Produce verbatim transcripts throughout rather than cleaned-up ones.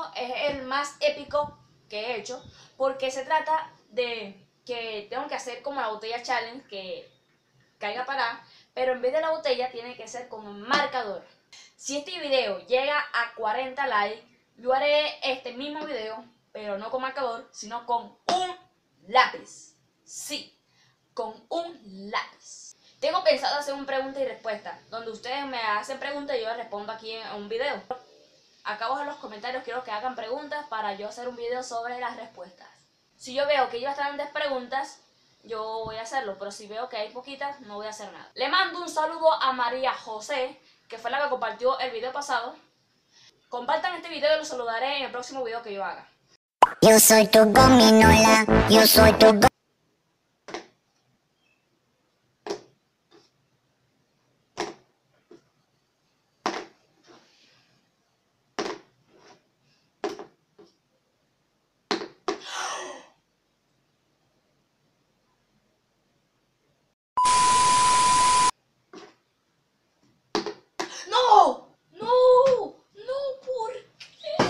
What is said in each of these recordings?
video es el más épico que he hecho porque se trata de que tengo que hacer como la botella challenge, que caiga parada, pero en vez de la botella tiene que ser con un marcador. Si este video llega a cuarenta likes, yo haré este mismo video, pero no con marcador, sino con un lápiz. Sí, con un lápiz. Tengo pensado hacer un pregunta y respuesta, donde ustedes me hacen preguntas y yo les respondo aquí en un video. Acá abajo en los comentarios quiero que hagan preguntas para yo hacer un video sobre las respuestas. Si yo veo que hay bastantes preguntas, yo voy a hacerlo, pero si veo que hay poquitas, no voy a hacer nada. Le mando un saludo a María José, que fue la que compartió el video pasado. Compartan este video y lo saludaré en el próximo video que yo haga. Yo soy tu gominola, yo soy tu go- ¡No! ¡No! ¡No! ¿Por qué?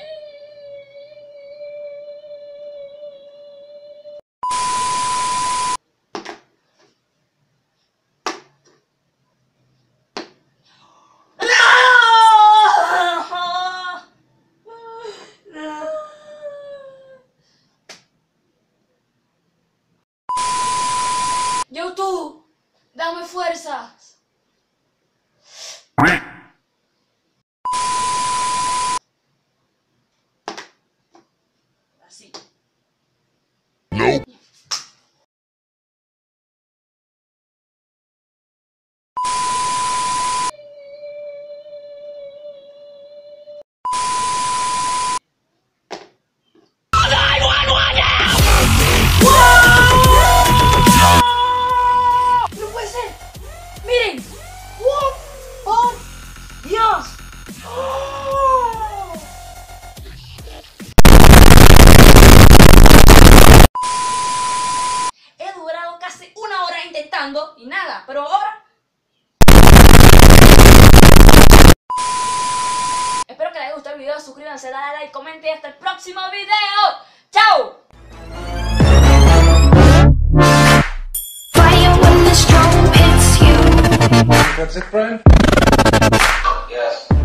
YouTube, dame fuerzas. Así. Nope. ¡No puede ser! ¡Miren! ¡Oh! ¡Oh! ¡Dios! ¡Oh! He durado casi una hora intentando y nada, pero ahora... Espero que les haya gustado el video, suscríbanse, dale like, comenten y hasta el próximo video. ¡Chao! That's it, Brian? Yes.